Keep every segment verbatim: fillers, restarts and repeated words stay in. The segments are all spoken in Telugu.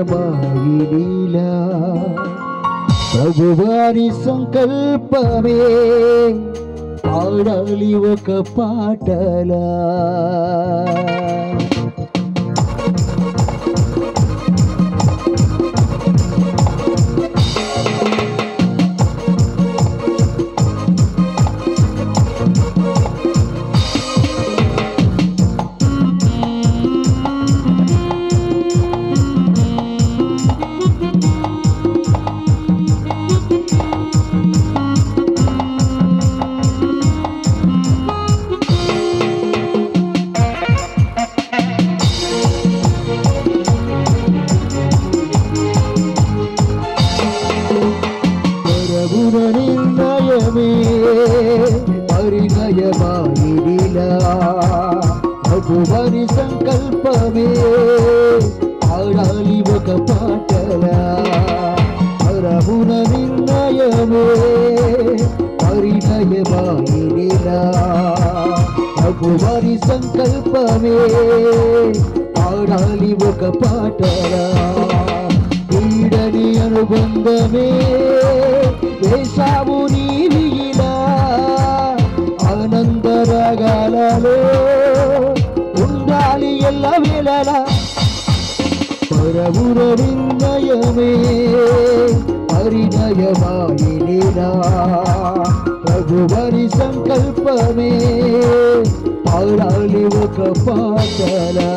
మాయిలీలా ప్రభువారి సంకల్పమే పాడాలి ఒక పాటలా ప్రభువారి సంకల్పమే ఆడాలి ఒక పాటలా పరమున నిర్ణయమే పరిణయమాయిలా ప్రభువారి సంకల్పమే ఆడాలి ఒక పాటలా ఈడని అనుబంధమే వేశావు నీవిలా ఆనందరాగాలలో ఉండాలి ఎల్ల వేళలా పరమున నిర్ణయమే పరిణయమాయిలా ప్రభువారి సంకల్పమే పాడాలి ఒక పాటలా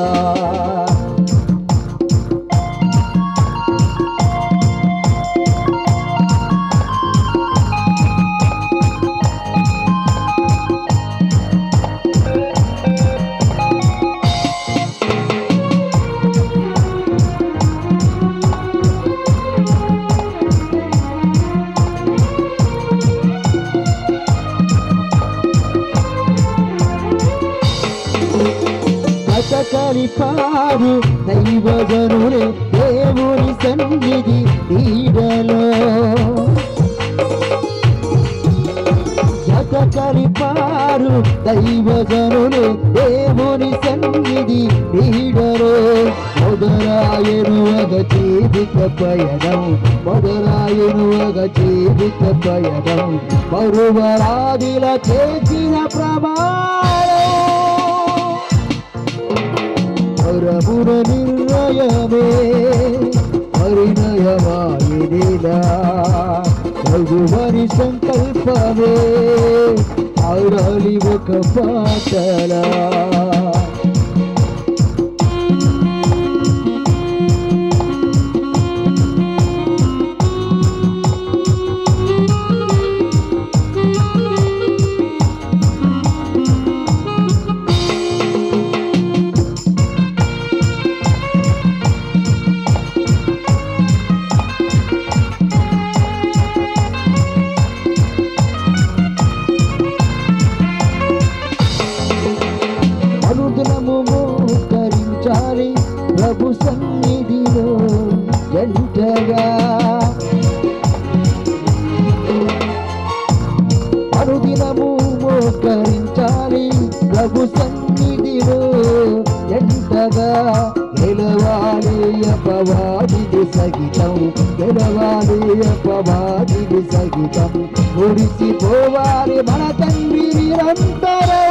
కలిపారు దైవజనులే దేవుని సన్నిధి నీడలో జత కలిపారు దైవజనులే దేవుని సన్నిధి నీడలో మొదలాయను ఒక జీవిత పయనం మొదలాయను ఒక జీవిత పయనం మరువరాదిల చేసిన ప్రమాణం పరమున నిర్ణయమే పరిణయమాయిలా ప్రభువారి సంకల్పమే ఆడాలి ఒక పాటలా ప్రభు సన్నిధిలో జంటగా అనుదినము మోకరించాలి ప్రభు సన్నిధిలో జంటగా గెలవాలి అపవాదిని సహితం గెలవాలి అపవాదిని సహితం మురిసిపోవాలి మన తండ్రి నిరంతరం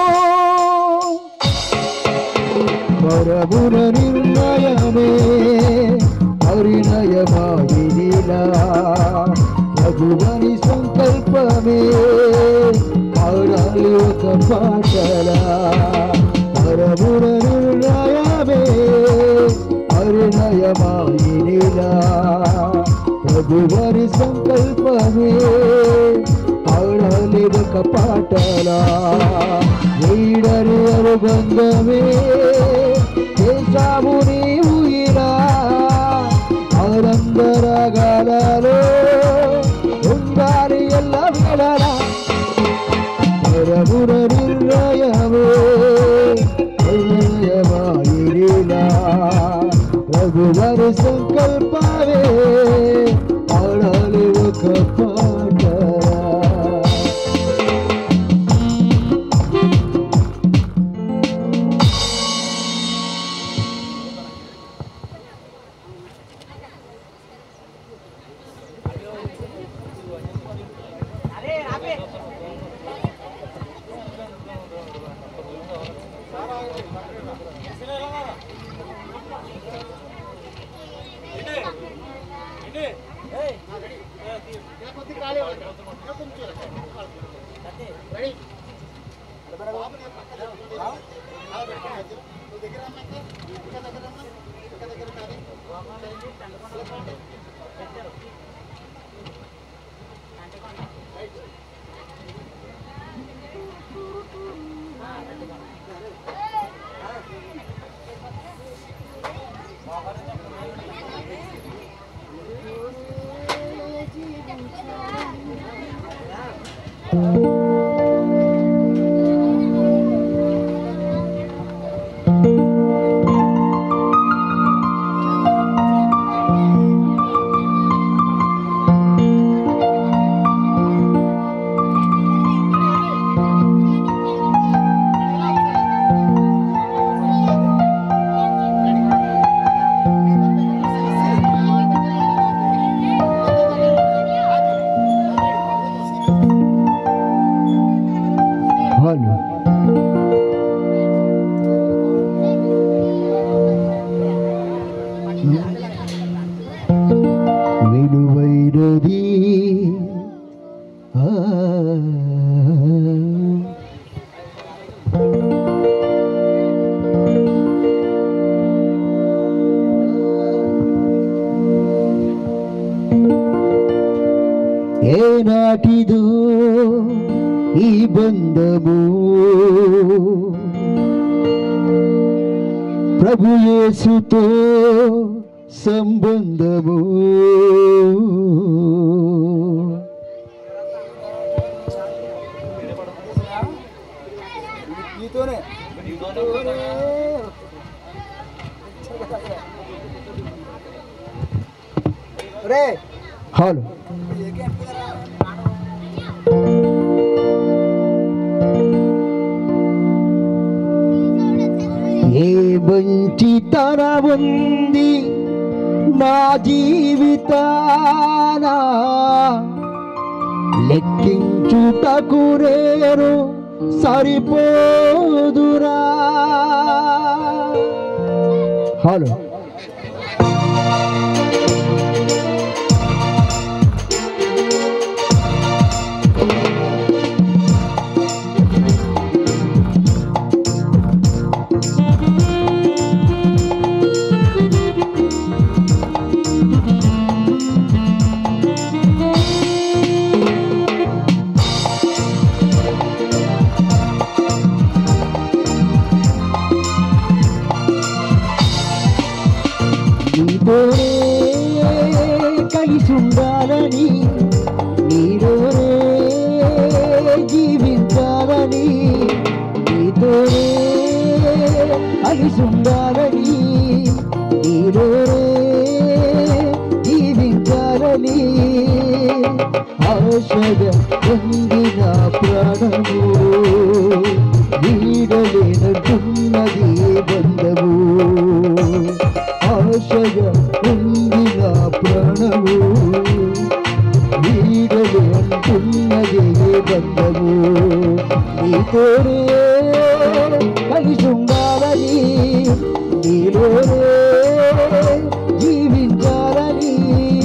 పరమున నిర్ణయమే పరిణయమాయిలా ప్రభువారి సంకల్పమే ఆడాలి ఒక పాటలా పరమున నిర్ణయమే పరిణయమాయిలా ప్రభువారి సంకల్పమే ఆడాలి ఒక పాటలా ఈడని అనుబంధమే చేశావు నీవు ఇలా ఆనందరాగాలలో ఉండాలి ఎల్ల వేళలా పరమున నిర్ణయమే పరిణయమాయిలా ప్రభువారి సంకల్పమే ఆడాలి ఒక పాటలా విలువైనది ఏనాటిదో ఈ బంధము ప్రభు యేసుతో సంబంధము హలో ఏ మంచితనముంది నా జీవితానా లెక్కించుటకు నేను సరిపోదురా. హలో నీతోనే కలిసి ఉండాలని, నీలోనే జీవించాలని, నీతోనే కలిసి ఉండాలని, నీలోనే జీవించాలని ఆశగా పొందిన ప్రాణము వీడలేనట్టున్నది బంధము. ఆశగా పొందిన ప్రాణము వీడలే అంటున్నదే బంధము. నీతోనే కలిసి ఉండాలని, నీలోనే జీవించాలని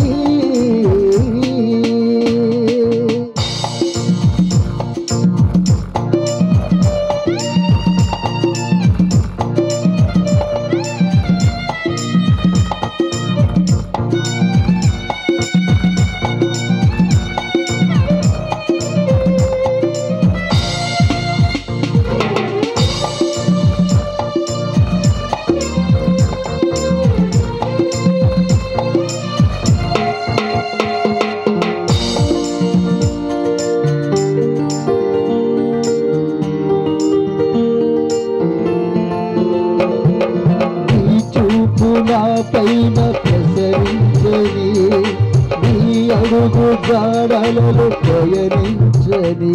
పైన ప్రసరించని, నీ అడుగు జాడలలో పయనించని,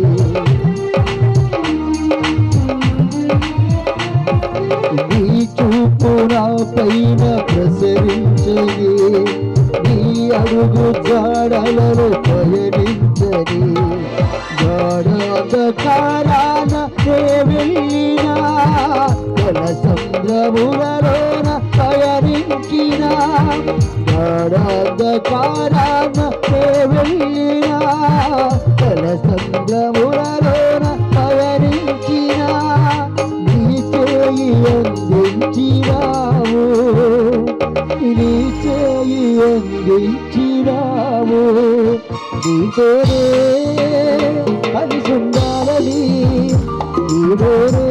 నీ చూపు నా పైన ప్రసరించని, నీ అడుగు జాడలలో పయనించని. గాఢ అంధకారాన నే వెళ్ళినా, జల సంద్రములలోన పయనించిన, గాఢాంధకారాన నే వెళ్ళినా జల సంద్రములలోన పయనించినా నీ చేయి అందించినావు నీ చేయి అందించినావు నీతోనే కలిసి ఉండాలని నీతోనే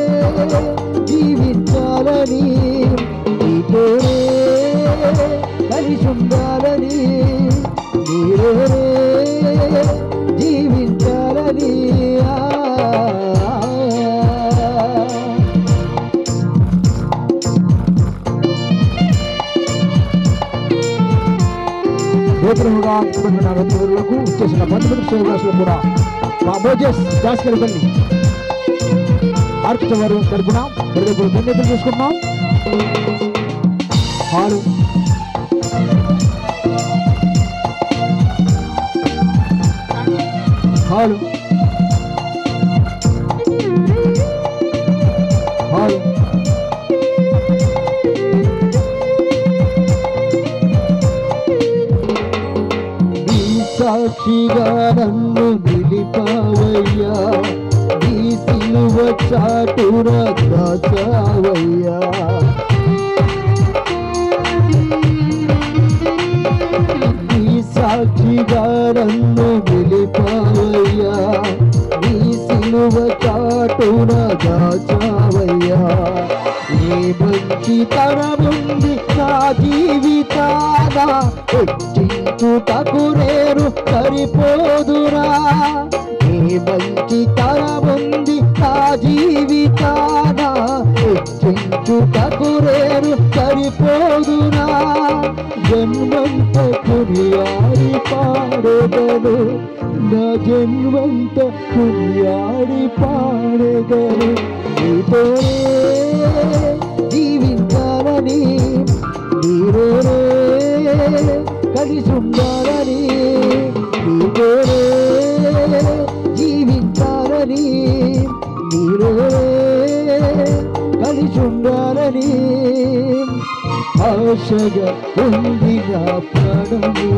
జీవించాలని నీతోనే కలిసి ఉండాలని నీతోనే జీవించాలని నూతనముగా ఆత్మకున్న వ్యక్తులకు చేసిన బంధువులకు సేవకులకు కూడా మా మోజెస్ దాసుకెళ్ళి ఆర్కిటవారు తరపున హృదయపూర్వక ధన్యతలు చేసుకుంటున్నాం. హాలు హాలు హాలు సాక్షిగా నన్ను నిలిపావయ్యా నీ సిలువ చాటున దాచావయ్యా నీ సాక్షిగా నన్ను నిలిపావయ్యా నీ సిలువ చాటున దాచావయ్యా ఏ మంచి తరముంది నా జీవితాన హెచ్చించుటకు నేను సరిపోదురా ఏ మంచి తరముంది నా జీవితాన హెచ్చించుటకు నేను సరిపోదురా జన్మంత కునియాడి పాడెదను నా జన్మంత కునియాడి పాడెదను నీతోనే జీవించాలని నీతోనే కలిసి ఉండాలని నీతోనే జీవించాలని నీతోనే కలిసి ఉండాలని ఆశగా ఉంది నా ప్రాణము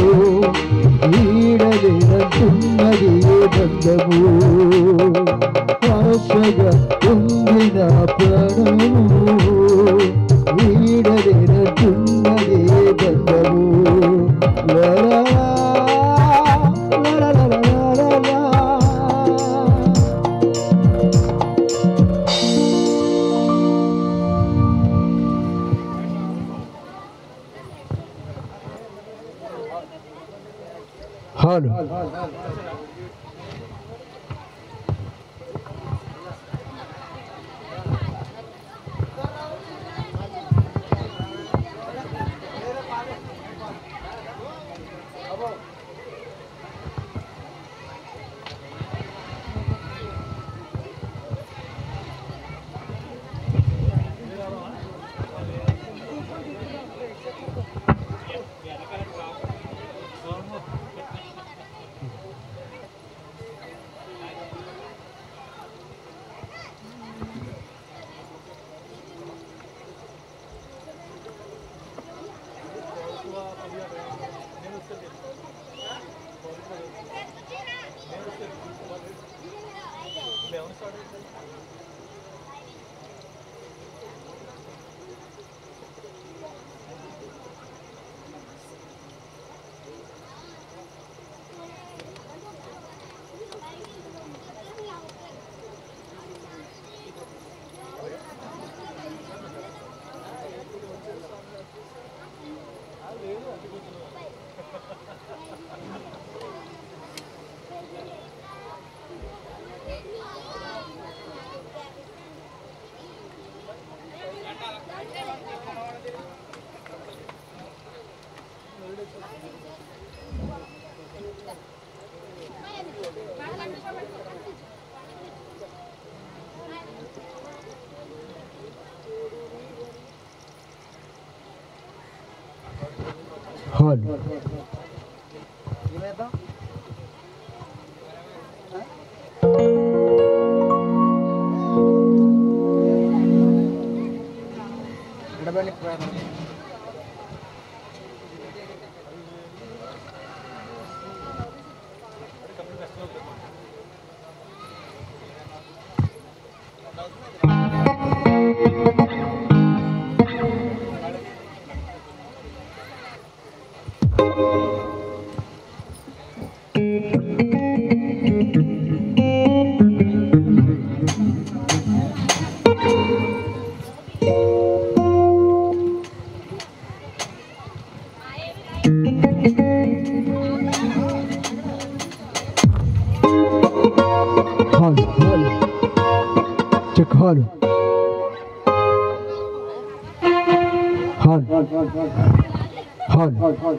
వీడలేనట్టున్నది బంధము ఆశగా ఉంది నా ప్రాణము వీడలేనట్టున్నది బంధము లలా లలా లలా హాలు హాల్ Hall. Hall. Hall.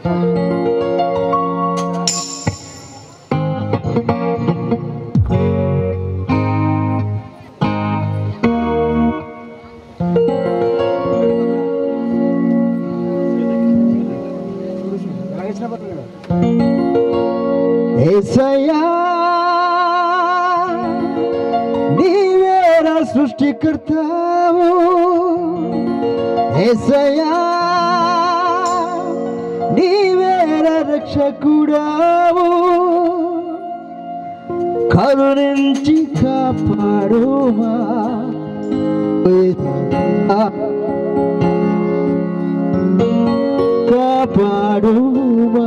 ఏసయ్యా నీవేరా సృష్టికర్తావు, ఏసయ్యా నీవేరా రక్షకుడావు, కరుణించి కాపాడుమా కాపాడుమా.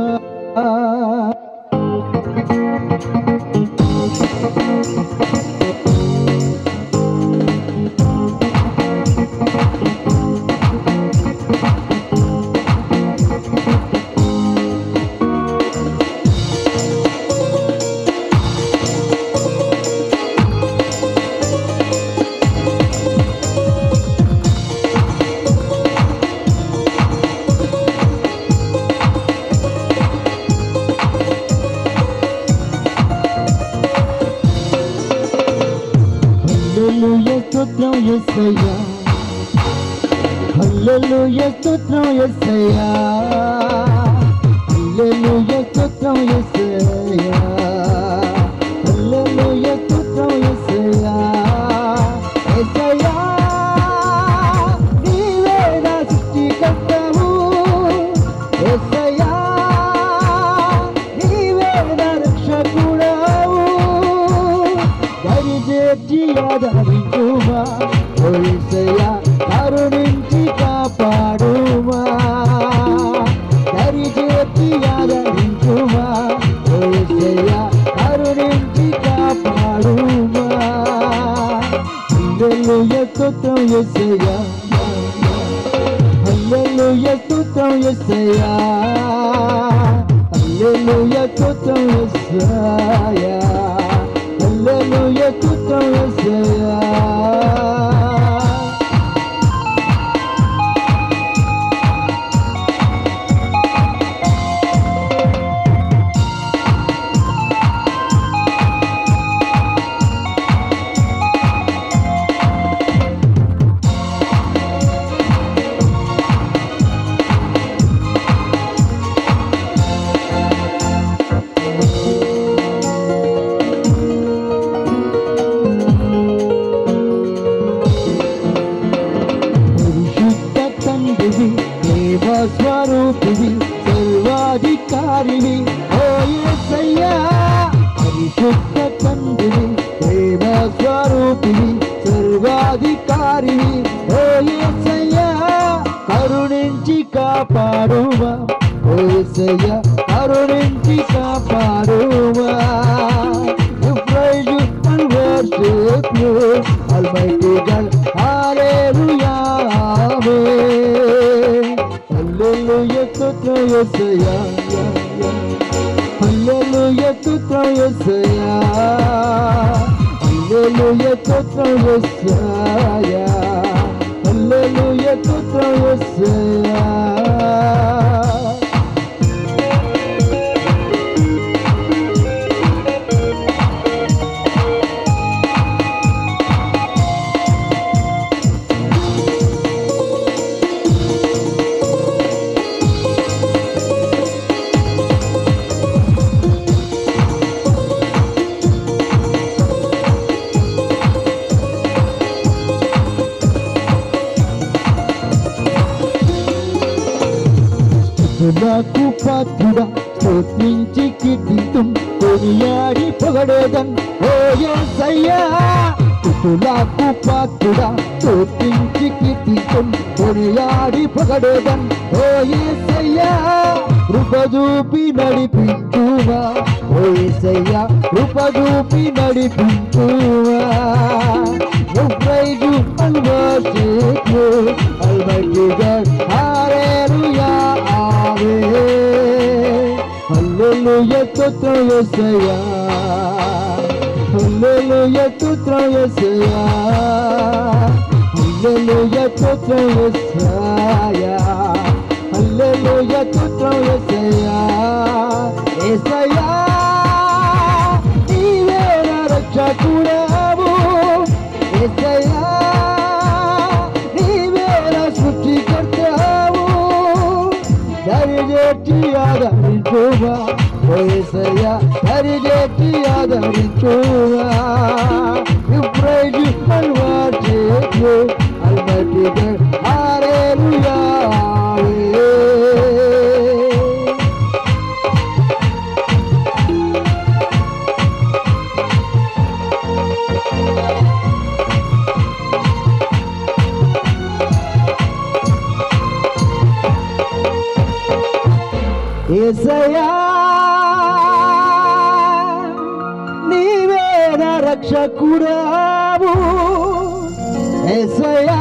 హల్లెలూయా స్తోత్రం యేసయ్యా, హల్లెలూయా స్తోత్రం యేసయ్యా, హల్లెలూయా స్తోత్రం యేసయ్యా, హల్లెలూయా స్తోత్రం యేసయ్యా. యేసయ్యా నీవే నా సృష్టికర్తవు, యేసయ్యా నీవే నా రక్షకుడవు, దరిచేర్చి ఆదరించుమా ఓ యేసయ్యా, కరుణించి కాపాడుమా, దరిచేర్చి ఆదరించుమా ఓ యేసయ్యా, కరుణించి కాపాడుమా. హల్లెలూయా స్తోత్రం యేసయ్యా, హల్లెలూయా స్తోత్రం యేసయ్యా, హల్లెలూయా స్తోత్రం యేసయ్యా, హల్లెలూయా స్తోత్రం యేసయ్యా. స్వరూపివి సర్వాధికారివి ఓ యేసయ్యా, పరిశుద్ధ తండ్రివి ప్రేమ స్వరూపివి సర్వాధికారివి ఓ యేసయ్యా, కరుణించి కాపాడుమా ఓ యేసయ్యా, కరుణించి కాపాడుమా. You praise you and worship you, Almighty God, Hallelujah, Amen. Hallelujah, స్తోత్రం యేసయ్యా, హల్లెలూయా స్తోత్రం యేసయ్యా, హల్లెలూయా స్తోత్రం యేసయ్యా, హల్లెలూయా స్తోత్రం యేసయ్యా. నాకు పాత్రుడా స్తోత్రించి కీర్తింతుం కొనియాడి పొగడేదన్ ఓ యేసయ్యా, స్తుతులకు పాత్రుడా స్తుతించి కీర్తించున్ కొనియాడి పొగడేదన్ ఓ యేసయ్యా కృప చూపి నడిపించువా ఓ యేసయ్యా కృప చూపి నడిపించువా You praise you and worship you, Almighty God, Hallelujah, Amen. Hallelujah, స్తోత్రం యేసయ్యా Hallelujah, స్తోత్రం యేసయ్యా Hallelujah, స్తోత్రం యేసయ్యా Hallelujah, స్తోత్రం యేసయ్యా యేసయ్యా నీవే నా రక్షకుడవు యేసయ్యా నీవే నా సృష్టికర్తవు దరిచేటి ఆదరించువా ఓ యేసయ్యా దరిచేటి ఆదరించువా You praise you and worship you, Almighty God, Hallelujah, యేసయ్యా నీవే నా రక్షకుడవు యేసయ్యా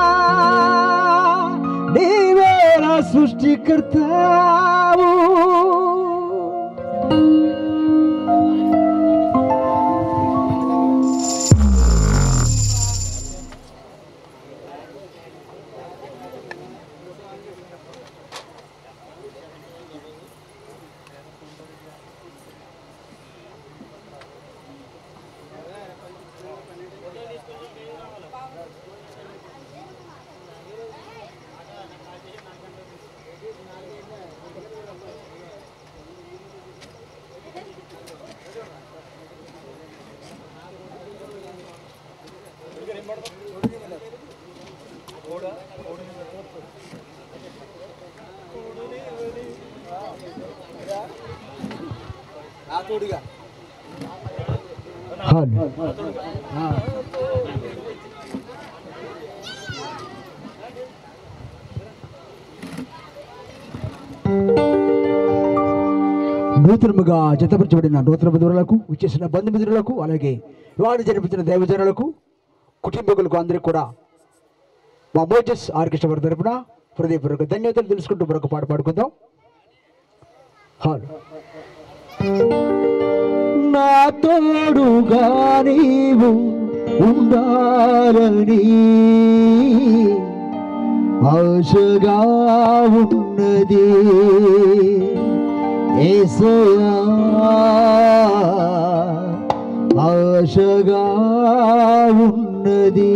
నీవే నా సృష్టికర్తవు నూతనముగా జతపరచబడిన నూతన బంధువులకు వచ్చేసిన బంధుమిత్రులకు అలాగే వివాహం జరిపించిన దైవజనులకు కుటుంబీకులకు అందరికీ కూడా మా మోజెస్ ఆర్కెస్ట్రా వారి తరపున హృదయపూర్వక ధన్యవాదాలు తెలుసుకుంటూ మరొక పాట పాడుకుందాం. హాల్ నా తోడుగా నీవు ఉండాలని ఆశగా ఉన్నది యేసయ్యా ఆశగా ఉన్నది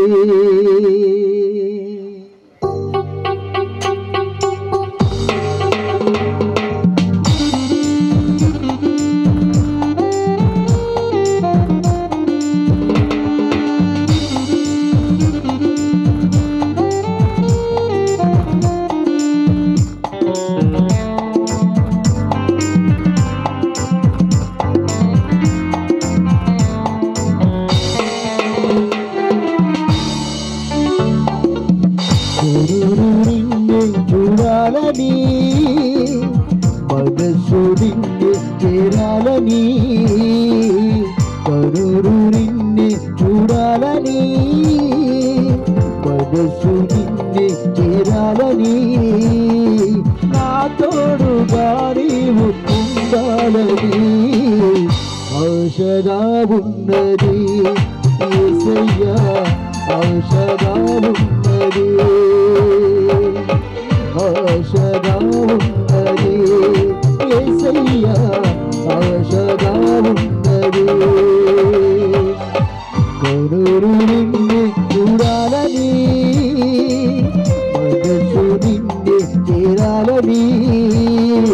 చూడాలని మనసు నిన్ను చేరాలని కరురు నిన్ను చూడాలని మనసు నిన్ను చేరాలని నా తోడుగా నీవు ఉండాలని ఆశగా ఉన్నది యేసయ్యా ఆశగా ఉన్నది ఆశగా ఉన్నది యేసయ్యా ఆశగా ఉన్నది కరురు నిన్ను చూడాలని మనసు నిన్ను చేరాలని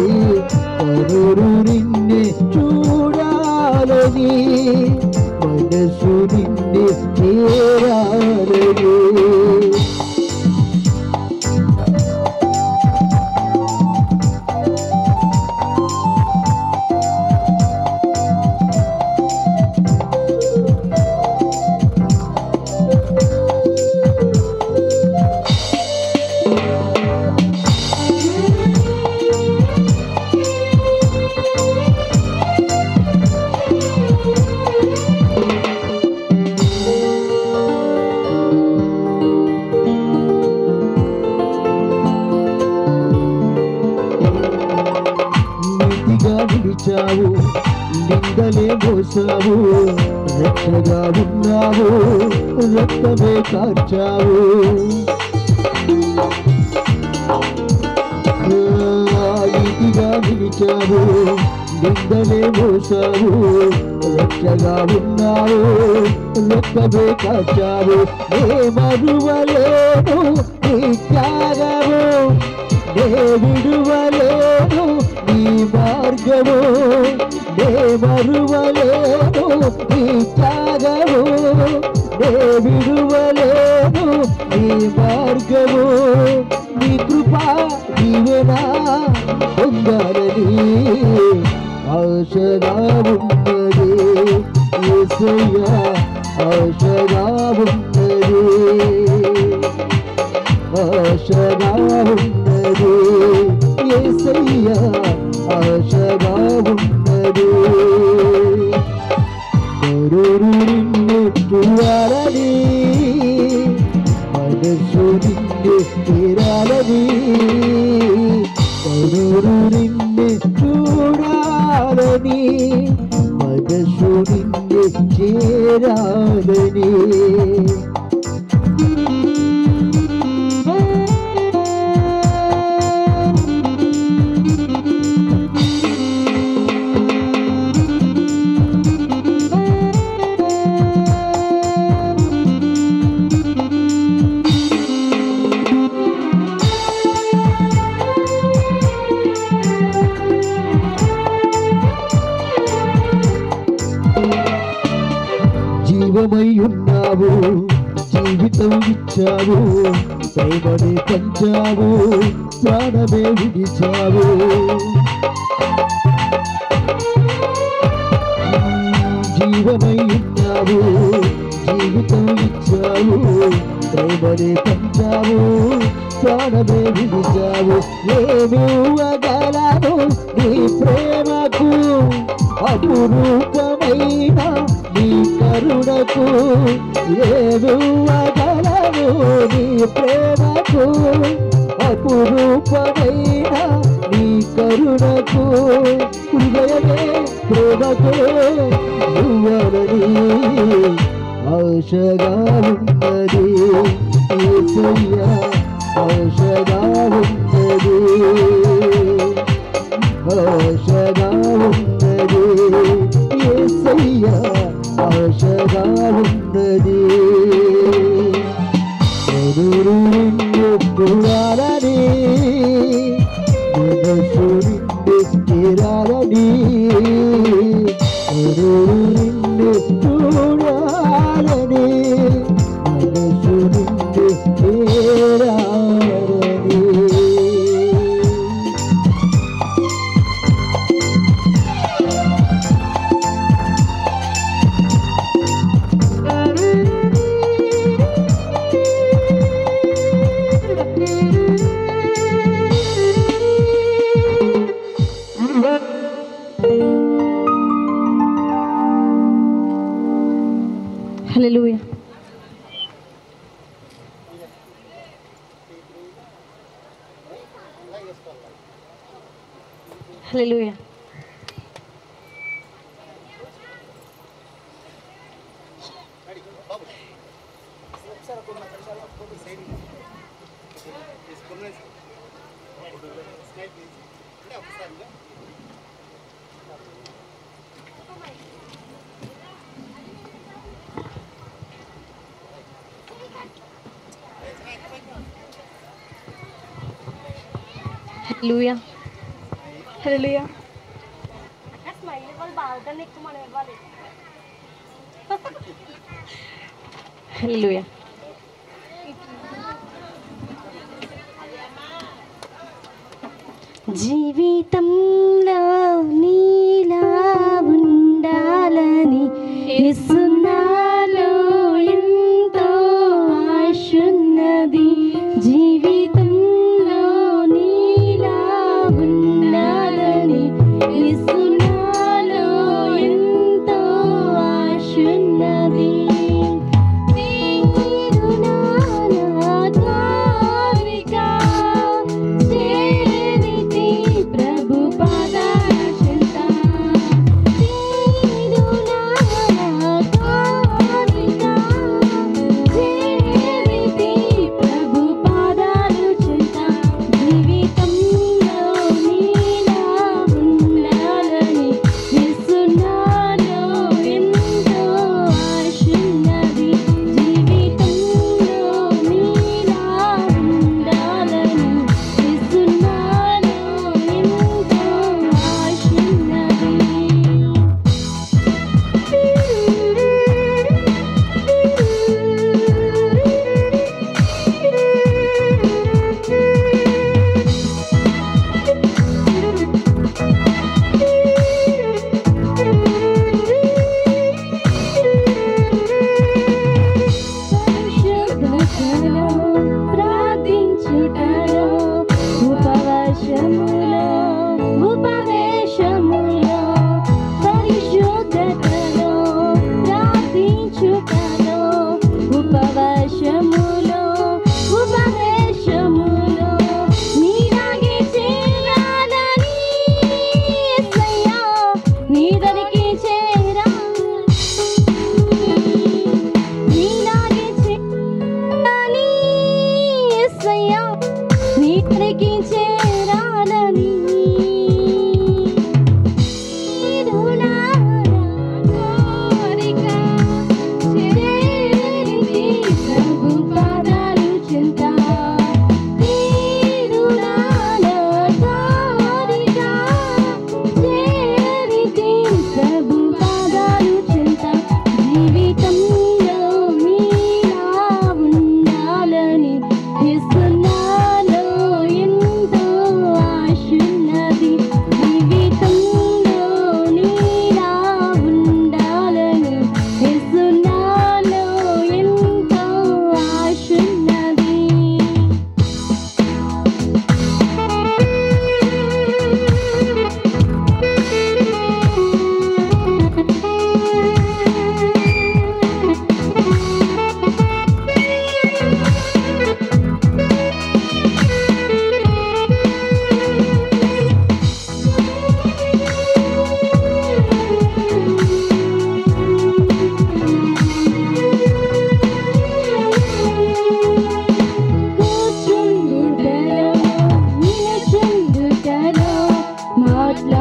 కరురు నిన్ను చూడాలని నిలిచావు, నిందలే మోసావు, రక్షగా ఉన్నావు, రక్తమే కార్చావు. నీతిగా నిలిచావు, నిందలే మోసావు, రక్షగా ఉన్నావు, రక్తమే కార్చావు. నే మరువలేను నీ త్యాగము, నే విడువలేను నీ మార్గము, నే మరువలేను నీ త్యాగము, నే విడువలేను నీ మార్గము. నీ కృపా దీవెనా పొందాలని ఆశగా ఉన్నది యేసయ్యా, ఆశగా ఉన్నది, ఆశగా ఉన్నది యేసయ్యా, ఆశగా ఉన్నది. కరురు నిన్ను చూడాలని, మనసు నిన్ను తీరాలని, కరురు నిన్ను చూడాలని, మనసు నిన్ను చేరాలని. జీవమై ఉన్నావు, జీవితం ఇచ్చావు, ప్రేమనే పంచావు, ప్రాణమే విడిచావు. జీవమై ఉన్నావు, జీవితం ఇచ్చావు, ప్రేమనే పంచావు, ప్రాణమే విడిచావు. ఏమివ్వగలను నీ ప్రేమకు, అపురూపమైన నీ కరుణకు, ఏమివ్వగలను నీ ప్రేమకు, అపురూపమైన నీ కరుణకు. హృదయమే ప్రేమకు ఇవ్వాలని ఆశగా ఉన్నది యేసయ్యా, ఆశగా ఉన్నది, ఆశగా ఉన్నది యేసయ్యా, ఆశగా ఉన్నది. కరురు నిన్ను చూడాలని, మనసు నిన్ను తీరాలని, కరురు నిన్ను చూడాలని, మనసు నిన్ను తీరాలని. హల్లెలూయా. హల్లెలూయా. హల్లెలూయా. హల్లెలూయా. స్మైల్ ఇవ్వాలి, బాగా ఎక్కువ మనం ఇవ్వాలి. హల్లెలూయా. జీవితంలో నీలా ఉండాలని యేసునాలో ఎంతో ఆశున్నది. జీవితంలో నీలా ఉండాలని యేసునాలో ఎంతో ఆశున్నది. ప్రభు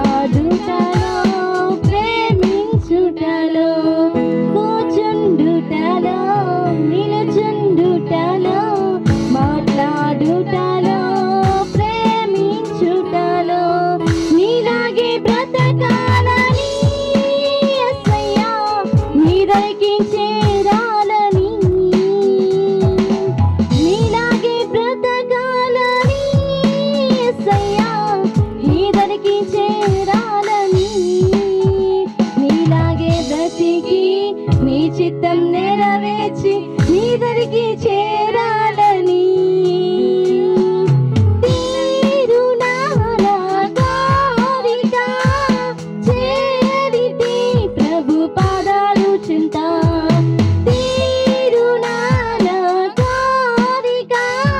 మాట్లాడుటలో ప్రేమించుటలో కూర్చుండుటలో నిలుచుండుటలో మాట్లాడుటలో ప్రేమించుటలో నీలాగే బ్రతకాలని యేసయ్యా నీ దరికి చేరాలని నీలాగే బ్రతకాలని యేసయ్యా నీ దరికి చేరాలని నీలాగే బ్రతికి నీ చిత్తం నెరవేర్చి నీ దరికి చేరాలని తీరునాల కోరిక చేరితి ప్రభు పాదాలు చింత తీరునాల కోరిక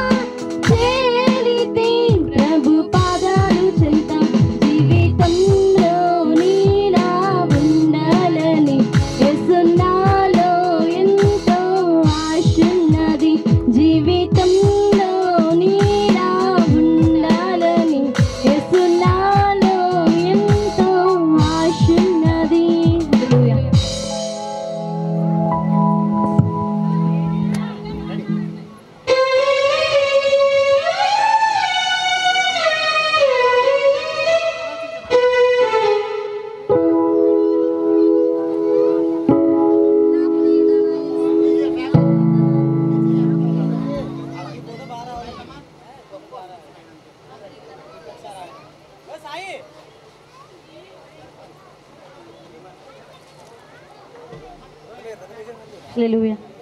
చేరితి ప్రభు పాదాలు చింత జీవితంలో నీలా ఉండాలని యేసునాలో ఎంతో ఆశున్నది జీవితంలో నీలా ఉండాలని యేసునాలో ఎంతో ఆశున్నది హల్లెలూయా. హల్లెలూయా.